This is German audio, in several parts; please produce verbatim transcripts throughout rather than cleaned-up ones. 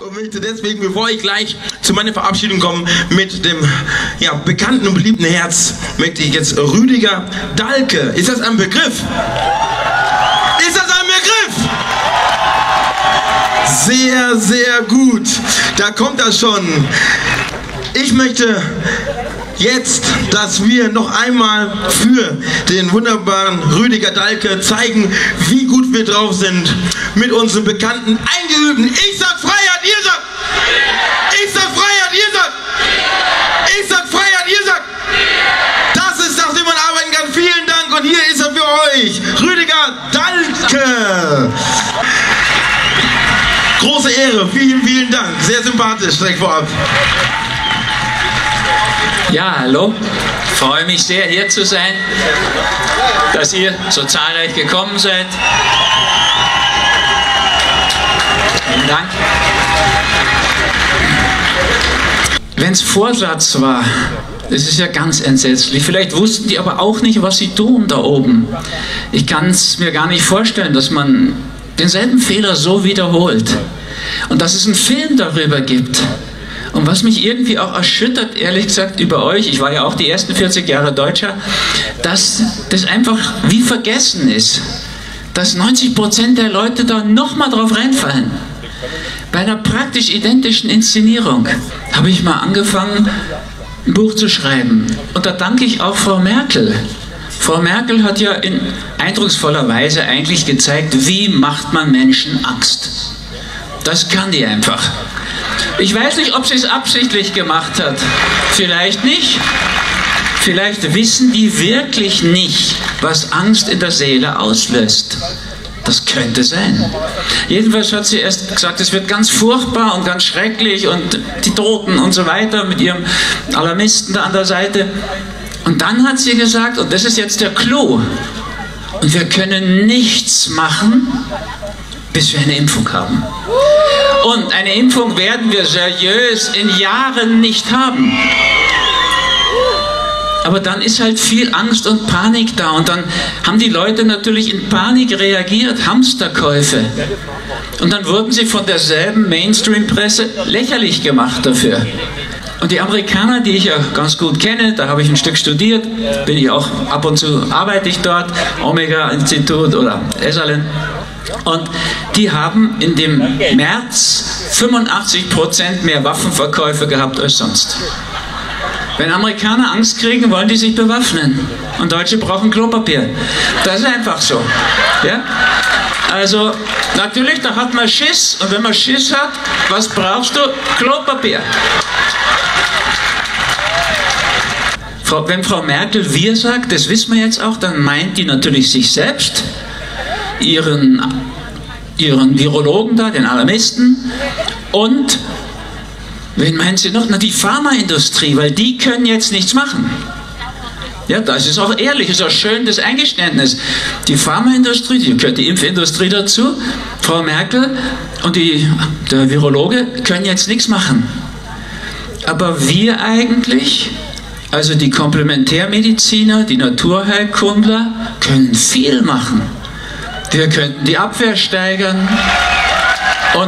und möchte deswegen, bevor ich gleich zu meiner Verabschiedung komme, mit dem ja, bekannten und beliebten Herz, möchte ich jetzt Rüdiger Dahlke. Ist das ein Begriff? Ist das ein Begriff? Sehr, sehr gut. Da kommt das schon. Ich möchte jetzt, dass wir noch einmal für den wunderbaren Rüdiger Dahlke zeigen, wie gut wir drauf sind mit unserem bekannten, eingeübten Ich sag Freiheit, ihr sagt! Ich sag Freiheit, ihr sagt! Ich sag Freiheit, ihr sagt! Das ist das, wie man arbeiten kann. Vielen Dank und hier ist er für euch, Rüdiger Dahlke. Große Ehre, vielen, vielen Dank. Sehr sympathisch, direkt vorab. Ja, hallo. Ich freue mich sehr, hier zu sein, dass ihr so zahlreich gekommen seid. Vielen Dank. Wenn es Vorsatz war, das ist ja ganz entsetzlich. Vielleicht wussten die aber auch nicht, was sie tun da oben. Ich kann es mir gar nicht vorstellen, dass man denselben Fehler so wiederholt. Und dass es einen Film darüber gibt. Und was mich irgendwie auch erschüttert, ehrlich gesagt, über euch, ich war ja auch die ersten vierzig Jahre Deutscher, dass das einfach wie vergessen ist. Dass neunzig Prozent der Leute da nochmal drauf reinfallen. Bei einer praktisch identischen Inszenierung habe ich mal angefangen, ein Buch zu schreiben. Und da danke ich auch Frau Merkel. Frau Merkel hat ja in eindrucksvoller Weise eigentlich gezeigt, wie macht man Menschen Angst. Das kann die einfach. Ich weiß nicht, ob sie es absichtlich gemacht hat. Vielleicht nicht. Vielleicht wissen die wirklich nicht, was Angst in der Seele auslöst. Das könnte sein. Jedenfalls hat sie erst gesagt, es wird ganz furchtbar und ganz schrecklich und die Toten und so weiter mit ihrem Alarmisten da an der Seite. Und dann hat sie gesagt, und das ist jetzt der Clou, und wir können nichts machen, bis wir eine Impfung haben. Und eine Impfung werden wir seriös in Jahren nicht haben. Aber dann ist halt viel Angst und Panik da. Und dann haben die Leute natürlich in Panik reagiert, Hamsterkäufe. Und dann wurden sie von derselben Mainstream-Presse lächerlich gemacht dafür. Und die Amerikaner, die ich ja ganz gut kenne, da habe ich ein Stück studiert, bin ich auch ab und zu, arbeite ich dort, Omega-Institut oder Esalen. Und die haben in dem März fünfundachtzig Prozent mehr Waffenverkäufe gehabt als sonst. Wenn Amerikaner Angst kriegen, wollen die sich bewaffnen. Und Deutsche brauchen Klopapier. Das ist einfach so. Ja? Also, natürlich, da hat man Schiss. Und wenn man Schiss hat, was brauchst du? Klopapier. Wenn Frau Merkel wir sagt, das wissen wir jetzt auch, dann meint die natürlich sich selbst, ihren, ihren Virologen da, den Alarmisten, und wen meint sie noch? Na, die Pharmaindustrie, weil die können jetzt nichts machen. Ja, das ist auch ehrlich, ist auch schön, das Eingeständnis. Die Pharmaindustrie, die gehört die Impfindustrie dazu, Frau Merkel und die, der Virologe können jetzt nichts machen. Aber wir eigentlich, also die Komplementärmediziner, die Naturheilkundler, können viel machen. Wir könnten die Abwehr steigern und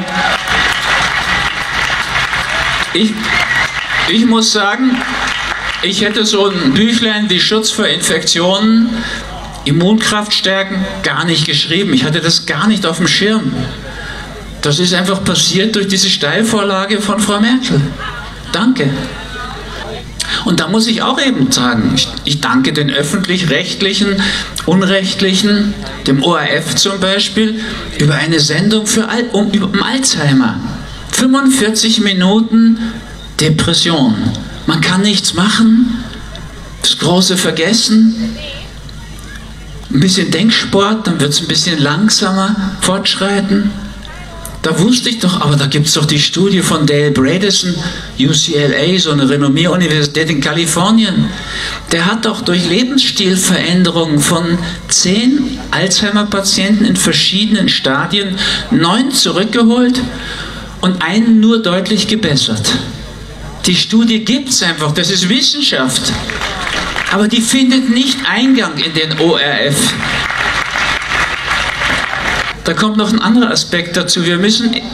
ich, ich muss sagen, ich hätte so ein Büchlein wie Schutz vor Infektionen, Immunkraft stärken, gar nicht geschrieben. Ich hatte das gar nicht auf dem Schirm. Das ist einfach passiert durch diese Steilvorlage von Frau Merkel. Danke. Und da muss ich auch eben sagen, ich, ich danke den öffentlich-rechtlichen, unrechtlichen, dem O R F zum Beispiel, über eine Sendung für Al um, um Alzheimer. fünfundvierzig Minuten Depression. Man kann nichts machen, das große Vergessen, ein bisschen Denksport, dann wird es ein bisschen langsamer fortschreiten. Da wusste ich doch, aber da gibt es doch die Studie von Dale Bredesen, U C L A, so eine renommierte Universität in Kalifornien. Der hat doch durch Lebensstilveränderungen von zehn Alzheimer-Patienten in verschiedenen Stadien neun zurückgeholt und einen nur deutlich gebessert. Die Studie gibt es einfach, das ist Wissenschaft. Aber die findet nicht Eingang in den O R F. Da kommt noch ein anderer Aspekt dazu. Wir müssen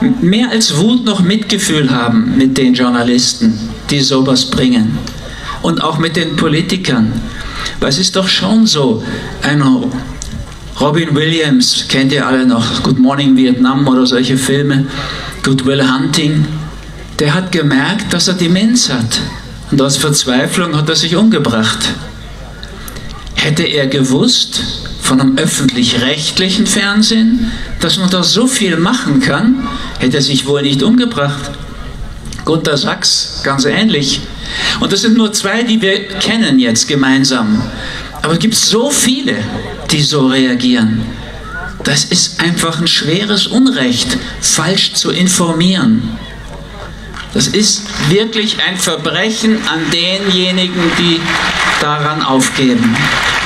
mehr als Wut noch Mitgefühl haben mit den Journalisten, die sowas bringen. Und auch mit den Politikern. Weil es ist doch schon so, ein Robin Williams, kennt ihr alle noch, Good Morning Vietnam oder solche Filme, Good Will Hunting, der hat gemerkt, dass er Demenz hat. Und aus Verzweiflung hat er sich umgebracht. Hätte er gewusst von einem öffentlich-rechtlichen Fernsehen, dass man da so viel machen kann, hätte er sich wohl nicht umgebracht. Gunter Sachs, ganz ähnlich. Und das sind nur zwei, die wir kennen jetzt gemeinsam. Aber es gibt so viele, die so reagieren. Das ist einfach ein schweres Unrecht, falsch zu informieren. Das ist wirklich ein Verbrechen an denjenigen, die daran aufgeben.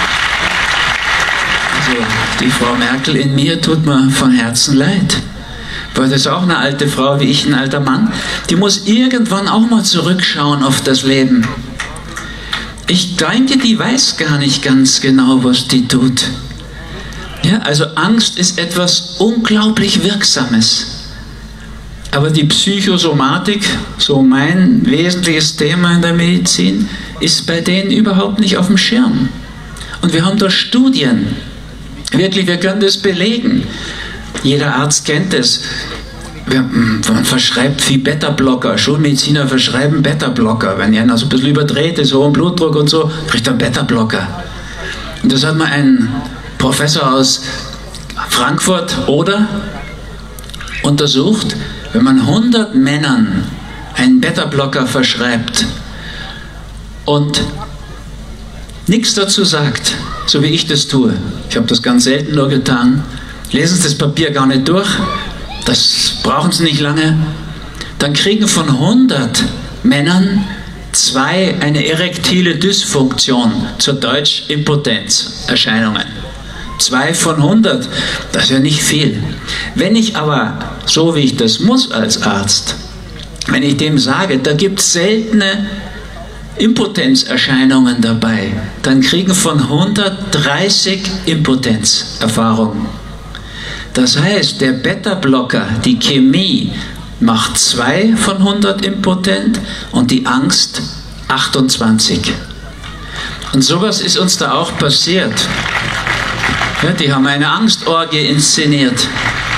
Also, die Frau Merkel in mir tut mir von Herzen leid. Weil das ist auch eine alte Frau wie ich, ein alter Mann. Die muss irgendwann auch mal zurückschauen auf das Leben. Ich denke, die weiß gar nicht ganz genau, was die tut. Ja, also Angst ist etwas unglaublich Wirksames. Aber die Psychosomatik, so mein wesentliches Thema in der Medizin, ist bei denen überhaupt nicht auf dem Schirm. Und wir haben da Studien. Wirklich, wir können das belegen. Jeder Arzt kennt es. Man verschreibt viel Beta-Blocker. Schulmediziner verschreiben Beta-Blocker. Wenn einer so ein bisschen überdreht ist, hohen Blutdruck und so, kriegt er einen Beta-Blocker. Und das hat mal ein Professor aus Frankfurt oder untersucht, wenn man hundert Männern einen Beta-Blocker verschreibt und nichts dazu sagt, so wie ich das tue. Ich habe das ganz selten nur getan. Lesen Sie das Papier gar nicht durch, das brauchen Sie nicht lange. Dann kriegen von hundert Männern zwei eine erektile Dysfunktion, zur Deutsch Impotenzerscheinungen. Zwei von hundert, das ist ja nicht viel. Wenn ich aber, so wie ich das muss als Arzt, wenn ich dem sage, da gibt es seltene Impotenzerscheinungen dabei, dann kriegen von hundertdreißig Impotenzerfahrungen. Das heißt, der Beta-Blocker, die Chemie, macht zwei von hundert impotent und die Angst achtundzwanzig. Und sowas ist uns da auch passiert. Ja, die haben eine Angstorgie inszeniert.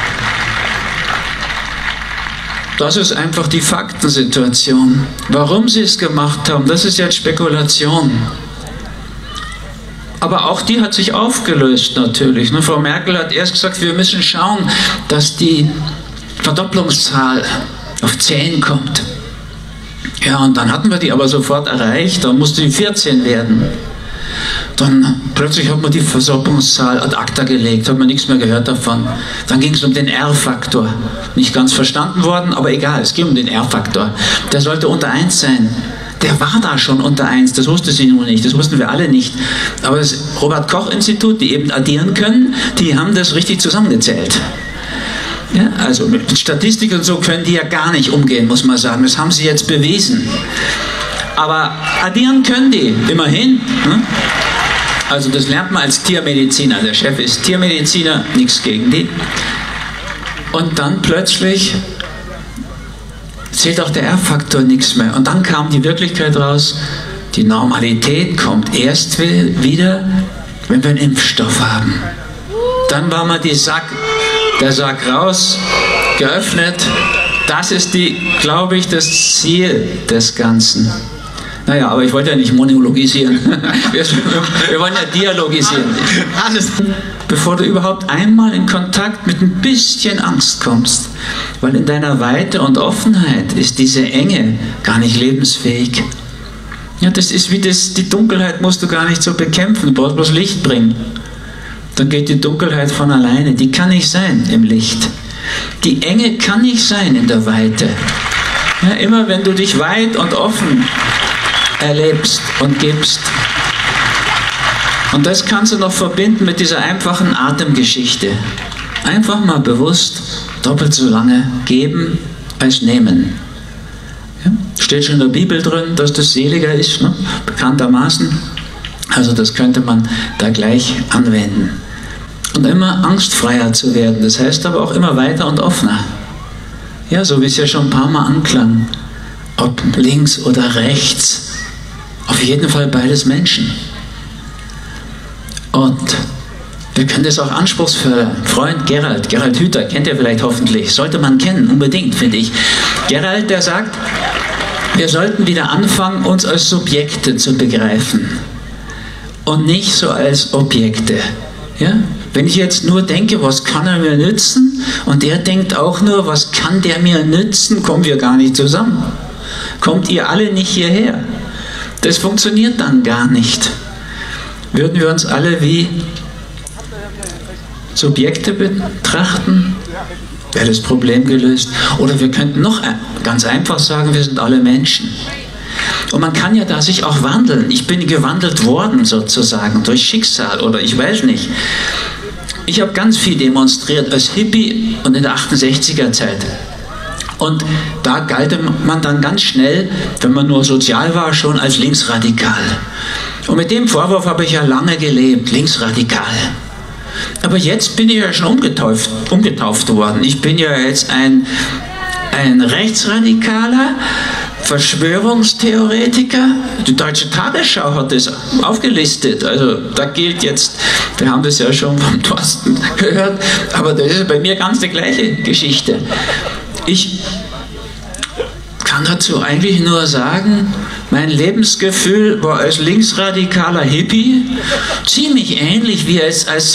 Das ist einfach die Faktensituation. Warum sie es gemacht haben, das ist jetzt Spekulation. Aber auch die hat sich aufgelöst natürlich. Frau Merkel hat erst gesagt, wir müssen schauen, dass die Verdopplungszahl auf zehn kommt. Ja, und dann hatten wir die aber sofort erreicht, dann musste die vierzehn werden. Dann plötzlich hat man die Verdopplungszahl ad acta gelegt, hat man nichts mehr gehört davon. Dann ging es um den R-Faktor. Nicht ganz verstanden worden, aber egal, es ging um den R-Faktor. Der sollte unter eins sein. Der war da schon unter eins, das wusste sie nur nicht, das wussten wir alle nicht. Aber das Robert-Koch-Institut, die eben addieren können, die haben das richtig zusammengezählt. Ja, also mit Statistik und so können die ja gar nicht umgehen, muss man sagen. Das haben sie jetzt bewiesen. Aber addieren können die, immerhin. Ne? Also das lernt man als Tiermediziner. Der Chef ist Tiermediziner, nichts gegen die. Und dann plötzlich zählt auch der R-Faktor nichts mehr. Und dann kam die Wirklichkeit raus, die Normalität kommt erst wieder, wenn wir einen Impfstoff haben. Dann war mal die Sack, der Sack raus, geöffnet. Das ist, die, glaube ich, das Ziel des Ganzen. Naja, aber ich wollte ja nicht monologisieren. Wir, wir wollen ja dialogisieren. Alles. Bevor du überhaupt einmal in Kontakt mit ein bisschen Angst kommst. Weil in deiner Weite und Offenheit ist diese Enge gar nicht lebensfähig. Ja, das ist wie das, die Dunkelheit musst du gar nicht so bekämpfen, du brauchst bloß Licht bringen. Dann geht die Dunkelheit von alleine. Die kann nicht sein im Licht. Die Enge kann nicht sein in der Weite. Ja, immer wenn du dich weit und offen erlebst und gibst. Und das kannst du noch verbinden mit dieser einfachen Atemgeschichte. Einfach mal bewusst doppelt so lange geben als nehmen. Ja? Steht schon in der Bibel drin, dass das seliger ist, ne? Bekanntermaßen. Also das könnte man da gleich anwenden. Und immer angstfreier zu werden, das heißt aber auch immer weiter und offener. Ja, so wie es ja schon ein paar Mal anklang. Ob links oder rechts. Auf jeden Fall beides Menschen. Und wir können das auch anspruchsvoller. Freund Gerald, Gerald Hüther, kennt ihr vielleicht hoffentlich. Sollte man kennen, unbedingt, finde ich. Gerald, der sagt, wir sollten wieder anfangen, uns als Subjekte zu begreifen. Und nicht so als Objekte. Ja? Wenn ich jetzt nur denke, was kann er mir nützen, und der denkt auch nur, was kann der mir nützen, kommen wir gar nicht zusammen. Kommt ihr alle nicht hierher. Das funktioniert dann gar nicht. Würden wir uns alle wie Subjekte betrachten, wäre das Problem gelöst. Oder wir könnten noch ganz einfach sagen, wir sind alle Menschen. Und man kann ja da sich auch wandeln. Ich bin gewandelt worden sozusagen durch Schicksal oder ich weiß nicht. Ich habe ganz viel demonstriert als Hippie und in der achtundsechziger Zeit. Und da galt man dann ganz schnell, wenn man nur sozial war, schon als linksradikal. Und mit dem Vorwurf habe ich ja lange gelebt, linksradikal. Aber jetzt bin ich ja schon umgetauft, umgetauft worden. Ich bin ja jetzt ein, ein Rechtsradikaler, Verschwörungstheoretiker. Die Deutsche Tagesschau hat das aufgelistet. Also da gilt jetzt, wir haben das ja schon vom Thorsten gehört, aber das ist bei mir ganz die gleiche Geschichte. Ich kann dazu eigentlich nur sagen, mein Lebensgefühl war als linksradikaler Hippie ziemlich ähnlich wie als, als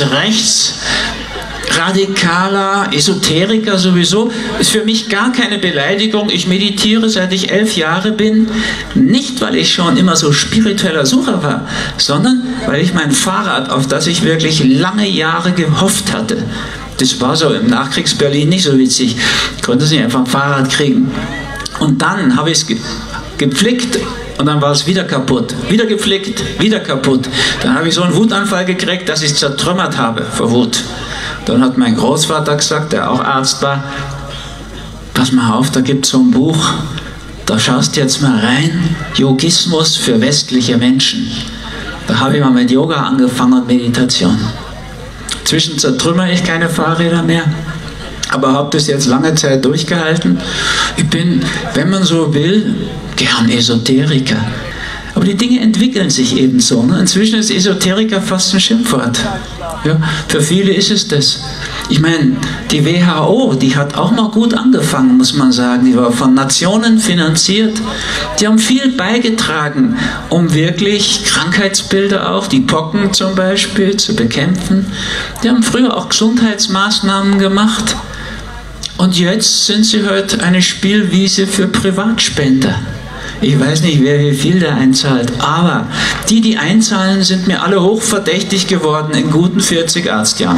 rechtsradikaler Esoteriker sowieso. Ist für mich gar keine Beleidigung. Ich meditiere seit ich elf Jahre bin, nicht weil ich schon immer so spiritueller Sucher war, sondern weil ich mein Fahrrad, auf das ich wirklich lange Jahre gehofft hatte, das war so im Nachkriegs-Berlin nicht so witzig, ich konnte es nicht einfach ein Fahrrad kriegen. Und dann habe ich es ge gepflegt und dann war es wieder kaputt. Wieder gepflegt, wieder kaputt. Dann habe ich so einen Wutanfall gekriegt, dass ich es zertrümmert habe vor Wut. Dann hat mein Großvater gesagt, der auch Arzt war, pass mal auf, da gibt es so ein Buch, da schaust du jetzt mal rein, Yogismus für westliche Menschen. Da habe ich mal mit Yoga angefangen und Meditation. Inzwischen zertrümmere ich keine Fahrräder mehr, aber habe das jetzt lange Zeit durchgehalten. Ich bin, wenn man so will, gern Esoteriker. Aber die Dinge entwickeln sich eben so. Ne? Inzwischen ist Esoteriker fast ein Schimpfwort. Ja, für viele ist es das. Ich meine, die W H O, die hat auch mal gut angefangen, muss man sagen. Die war von Nationen finanziert. Die haben viel beigetragen, um wirklich Krankheitsbilder auch, die Pocken zum Beispiel, zu bekämpfen. Die haben früher auch Gesundheitsmaßnahmen gemacht. Und jetzt sind sie halt eine Spielwiese für Privatspender. Ich weiß nicht, wer wie viel da einzahlt, aber die, die einzahlen, sind mir alle hochverdächtig geworden in guten vierzig Arztjahren.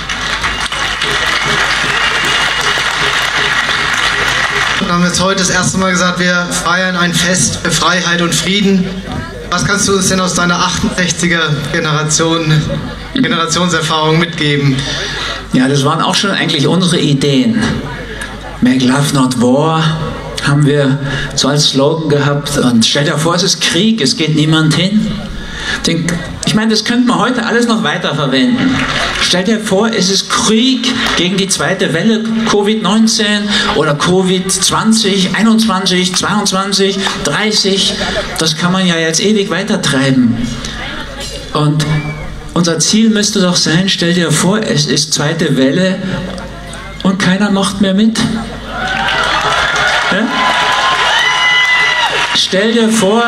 Wir haben jetzt heute das erste Mal gesagt, wir feiern ein Fest für Freiheit und Frieden. Was kannst du uns denn aus deiner achtundsechziger Generation, Generationserfahrung mitgeben? Ja, das waren auch schon eigentlich unsere Ideen. Make love not war haben wir so als Slogan gehabt. Und stell dir vor, es ist Krieg, es geht niemand hin. Ich meine, das könnte man heute alles noch weiterverwenden. Stell dir vor, es ist Krieg gegen die zweite Welle, Covid neunzehn oder Covid zwanzig, einundzwanzig, zweiundzwanzig, dreißig. Das kann man ja jetzt ewig weitertreiben. Und unser Ziel müsste doch sein, stell dir vor, es ist zweite Welle und keiner macht mehr mit. Ja? Stell dir vor,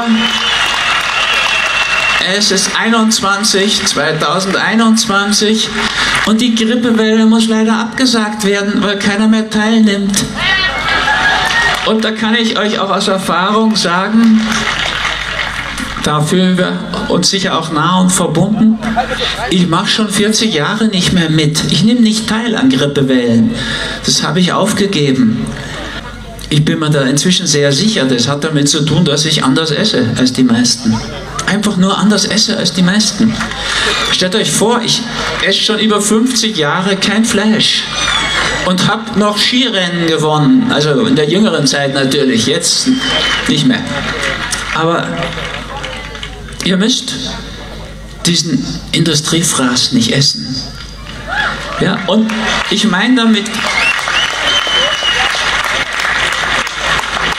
es ist einundzwanzig, zweitausendeinundzwanzig und die Grippewelle muss leider abgesagt werden, weil keiner mehr teilnimmt. Und da kann ich euch auch aus Erfahrung sagen, da fühlen wir uns sicher auch nah und verbunden. Ich mache schon vierzig Jahre nicht mehr mit. Ich nehme nicht teil an Grippewellen. Das habe ich aufgegeben. Ich bin mir da inzwischen sehr sicher, das hat damit zu tun, dass ich anders esse als die meisten. Einfach nur anders esse als die meisten. Stellt euch vor, ich esse schon über fünfzig Jahre kein Fleisch und habe noch Skirennen gewonnen. Also in der jüngeren Zeit natürlich, jetzt nicht mehr. Aber ihr müsst diesen Industriefraß nicht essen. Ja, und ich meine damit,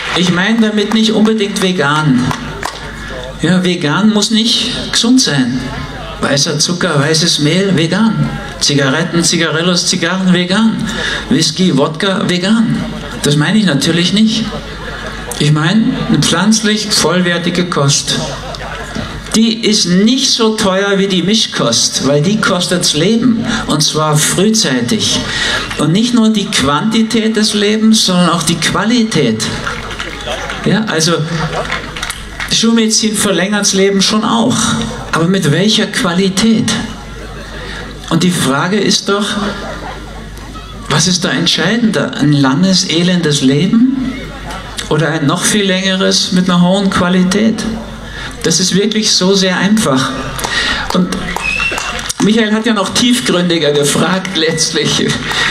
Ich meine damit nicht unbedingt vegan. Ja, vegan muss nicht gesund sein. Weißer Zucker, weißes Mehl, vegan. Zigaretten, Zigarillos, Zigarren, vegan. Whisky, Wodka, vegan. Das meine ich natürlich nicht. Ich meine eine pflanzlich vollwertige Kost. Die ist nicht so teuer wie die Mischkost, weil die kostet's Leben, und zwar frühzeitig. Und nicht nur die Quantität des Lebens, sondern auch die Qualität. Ja, also die Schulmedizin verlängert das Leben schon auch, aber mit welcher Qualität? Und die Frage ist doch, was ist da entscheidender? Ein langes, elendes Leben oder ein noch viel längeres mit einer hohen Qualität? Das ist wirklich so sehr einfach. Und Michael hat ja noch tiefgründiger gefragt letztlich.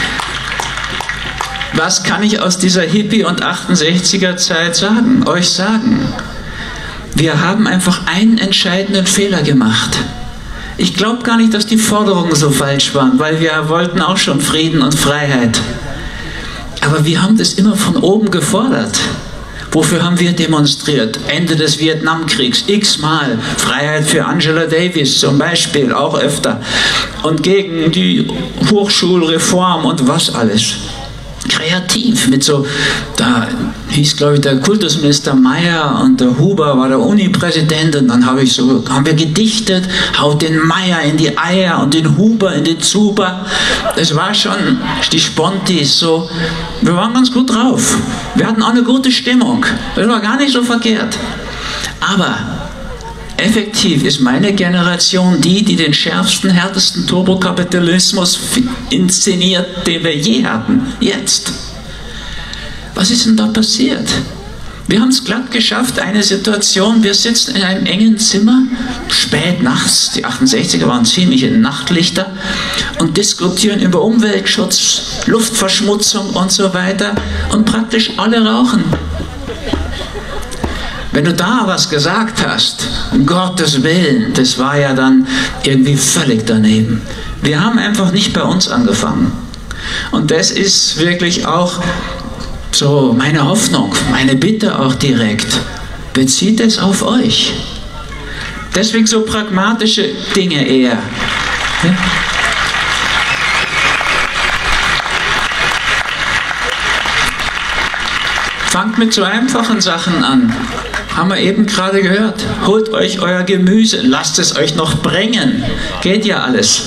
Was kann ich aus dieser Hippie- und achtundsechziger Zeit sagen, euch sagen? Wir haben einfach einen entscheidenden Fehler gemacht. Ich glaube gar nicht, dass die Forderungen so falsch waren, weil wir wollten auch schon Frieden und Freiheit. Aber wir haben das immer von oben gefordert. Wofür haben wir demonstriert? Ende des Vietnamkriegs, x-mal. Freiheit für Angela Davis zum Beispiel, auch öfter. Und gegen die Hochschulreform und was alles. Kreativ, mit so, da hieß glaube ich der Kultusminister Meyer und der Huber war der Uni-Präsident, und dann habe ich so, haben wir gedichtet, haut den Meyer in die Eier und den Huber in den Zuber. Das war schon, die Spontis so, wir waren ganz gut drauf. Wir hatten auch eine gute Stimmung, das war gar nicht so verkehrt. Aber effektiv ist meine Generation die, die den schärfsten, härtesten Turbokapitalismus inszeniert, den wir je hatten. Jetzt. Was ist denn da passiert? Wir haben es glatt geschafft, eine Situation, wir sitzen in einem engen Zimmer, spät nachts, die achtundsechziger waren ziemliche Nachtlichter, und diskutieren über Umweltschutz, Luftverschmutzung und so weiter, und praktisch alle rauchen. Wenn du da was gesagt hast, um Gottes Willen, das war ja dann irgendwie völlig daneben. Wir haben einfach nicht bei uns angefangen. Und das ist wirklich auch so meine Hoffnung, meine Bitte auch direkt. Bezieht es auf euch. Deswegen so pragmatische Dinge eher. Ja? Fangt mit so einfachen Sachen an. Haben wir eben gerade gehört. Holt euch euer Gemüse, lasst es euch noch bringen. Geht ja alles.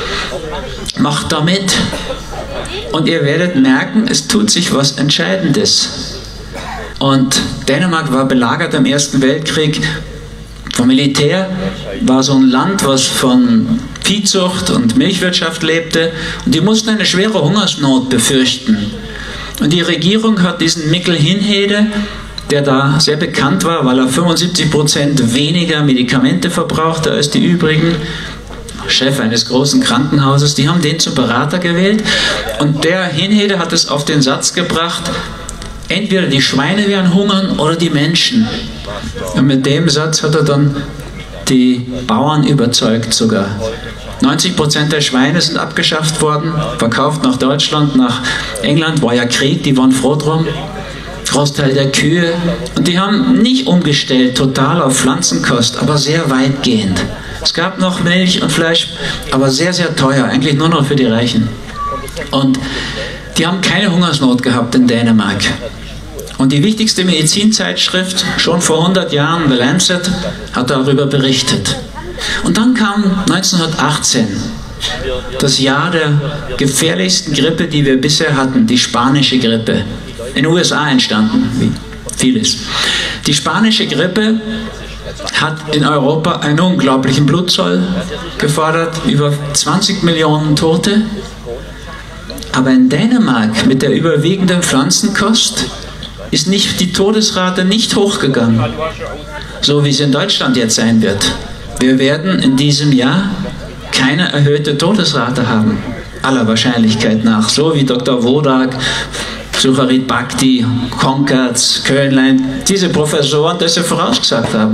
Macht damit. Und ihr werdet merken, es tut sich was Entscheidendes. Und Dänemark war belagert im Ersten Weltkrieg. Vom Militär war so ein Land, was von Viehzucht und Milchwirtschaft lebte. Und die mussten eine schwere Hungersnot befürchten. Und die Regierung hat diesen Mikkel Hinhede, der da sehr bekannt war, weil er fünfundsiebzig Prozent weniger Medikamente verbrauchte als die übrigen, Chef eines großen Krankenhauses, die haben den zum Berater gewählt, und der Hinhede hat es auf den Satz gebracht, entweder die Schweine werden hungern oder die Menschen. Und mit dem Satz hat er dann die Bauern überzeugt sogar. neunzig Prozent der Schweine sind abgeschafft worden, verkauft nach Deutschland, nach England, war ja Krieg, die waren froh drum. Großteil der Kühe. Und die haben nicht umgestellt total auf Pflanzenkost, aber sehr weitgehend. Es gab noch Milch und Fleisch, aber sehr, sehr teuer, eigentlich nur noch für die Reichen. Und die haben keine Hungersnot gehabt in Dänemark. Und die wichtigste Medizinzeitschrift, schon vor hundert Jahren, The Lancet, hat darüber berichtet. Und dann kam neunzehnhundertachtzehn, das Jahr der gefährlichsten Grippe, die wir bisher hatten, die spanische Grippe. In den U S A entstanden, wie vieles. Die spanische Grippe hat in Europa einen unglaublichen Blutzoll gefordert, über zwanzig Millionen Tote. Aber in Dänemark mit der überwiegenden Pflanzenkost ist nicht, die Todesrate nicht hochgegangen, so wie es in Deutschland jetzt sein wird. Wir werden in diesem Jahr keine erhöhte Todesrate haben, aller Wahrscheinlichkeit nach, so wie Doktor Wodak, Sucharit Bhakti, Konkertz, Kölnlein, diese Professoren das ja vorausgesagt haben.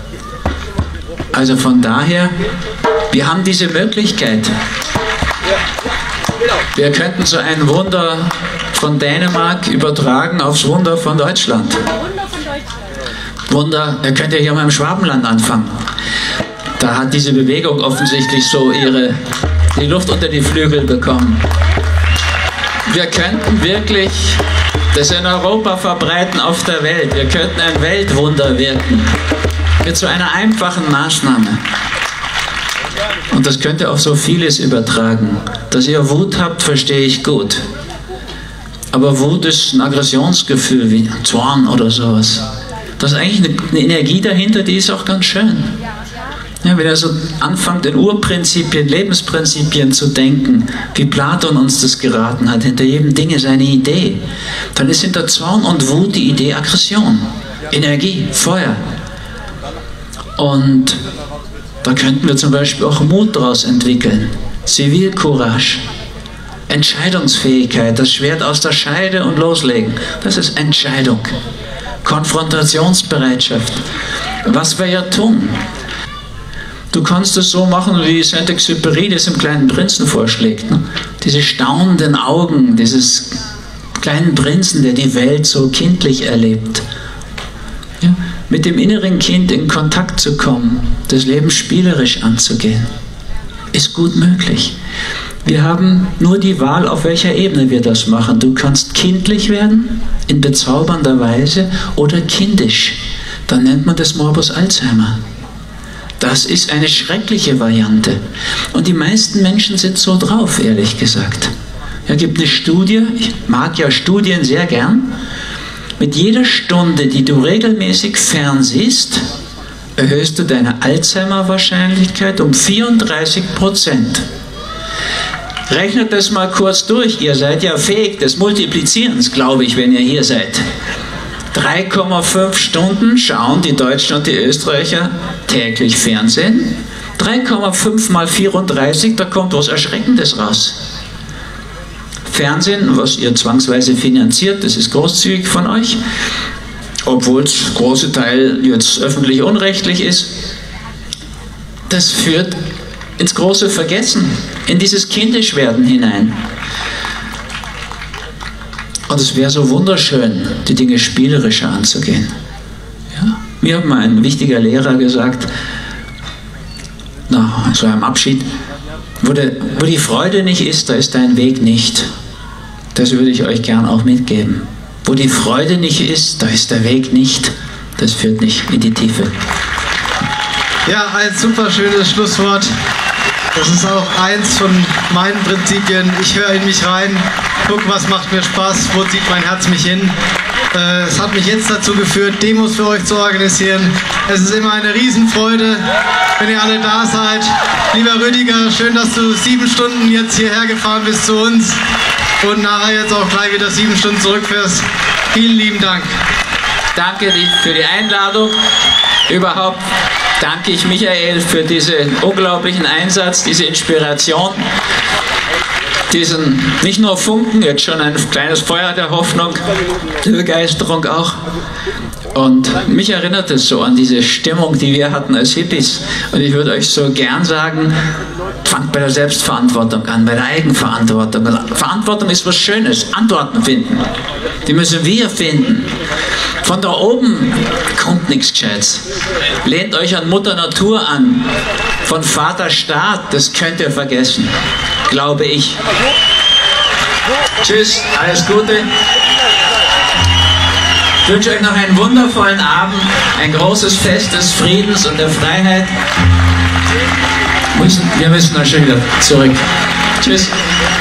Also von daher, wir haben diese Möglichkeit. Wir könnten so ein Wunder von Dänemark übertragen aufs Wunder von Deutschland. Wunder, ihr könnt ja hier mal im Schwabenland anfangen. Da hat diese Bewegung offensichtlich so ihre, die Luft unter die Flügel bekommen. Wir könnten wirklich das in Europa verbreiten, auf der Welt. Wir könnten ein Weltwunder wirken. Mit so einer einfachen Maßnahme. Und das könnte auf so vieles übertragen. Dass ihr Wut habt, verstehe ich gut. Aber Wut ist ein Aggressionsgefühl wie Zorn oder sowas. Da ist eigentlich eine Energie dahinter, die ist auch ganz schön. Ja, wenn er so anfängt, in Urprinzipien, Lebensprinzipien zu denken, wie Platon uns das geraten hat, hinter jedem Ding ist eine Idee, dann ist hinter Zorn und Wut die Idee Aggression, Energie, Feuer. Und da könnten wir zum Beispiel auch Mut daraus entwickeln, Zivilcourage, Entscheidungsfähigkeit, das Schwert aus der Scheide und loslegen, das ist Entscheidung, Konfrontationsbereitschaft, was wir ja tun. Du kannst es so machen, wie Saint-Exupéry das im Kleinen Prinzen vorschlägt. Ne? Diese staunenden Augen dieses kleinen Prinzen, der die Welt so kindlich erlebt. Ja? Mit dem inneren Kind in Kontakt zu kommen, das Leben spielerisch anzugehen, ist gut möglich. Wir haben nur die Wahl, auf welcher Ebene wir das machen. Du kannst kindlich werden, in bezaubernder Weise, oder kindisch. Dann nennt man das Morbus Alzheimer. Das ist eine schreckliche Variante. Und die meisten Menschen sind so drauf, ehrlich gesagt. Es gibt eine Studie, ich mag ja Studien sehr gern. Mit jeder Stunde, die du regelmäßig fernsiehst, erhöhst du deine Alzheimer-Wahrscheinlichkeit um vierunddreißig Prozent. Rechnet das mal kurz durch. Ihr seid ja fähig des Multiplizierens, glaube ich, wenn ihr hier seid. drei Komma fünf Stunden schauen die Deutschen und die Österreicher täglich Fernsehen. drei Komma fünf mal vierunddreißig, da kommt was Erschreckendes raus. Fernsehen, was ihr zwangsweise finanziert, das ist großzügig von euch, obwohl es große Teil jetzt öffentlich-unrechtlich ist, das führt ins große Vergessen, in dieses Kindischwerden hinein. Und es wäre so wunderschön, die Dinge spielerischer anzugehen. Ja? Mir hat mal ein wichtiger Lehrer gesagt, nach so einem Abschied, wo, der, wo die Freude nicht ist, da ist dein Weg nicht. Das würde ich euch gern auch mitgeben. Wo die Freude nicht ist, da ist der Weg nicht. Das führt nicht in die Tiefe. Ja, ein super schönes Schlusswort. Das ist auch eins von meinen Prinzipien. Ich höre in mich rein, gucke, was macht mir Spaß, wo zieht mein Herz mich hin. Äh, es hat mich jetzt dazu geführt, Demos für euch zu organisieren. Es ist immer eine Riesenfreude, wenn ihr alle da seid. Lieber Rüdiger, schön, dass du sieben Stunden jetzt hierher gefahren bist zu uns und nachher jetzt auch gleich wieder sieben Stunden zurückfährst. Vielen lieben Dank. Danke für die Einladung. Überhaupt danke ich Michael für diesen unglaublichen Einsatz, diese Inspiration, diesen nicht nur Funken, jetzt schon ein kleines Feuer der Hoffnung, der Begeisterung auch. Und mich erinnert es so an diese Stimmung, die wir hatten als Hippies. Und ich würde euch so gern sagen, fangt bei der Selbstverantwortung an, bei der Eigenverantwortung. Verantwortung ist was Schönes, Antworten finden. Die müssen wir finden. Von da oben kommt nichts Gescheites. Lehnt euch an Mutter Natur an. Von Vater Staat, das könnt ihr vergessen. Glaube ich. Tschüss, alles Gute. Ich wünsche euch noch einen wundervollen Abend, ein großes Fest des Friedens und der Freiheit. Wir müssen dann schon wieder zurück. Tschüss.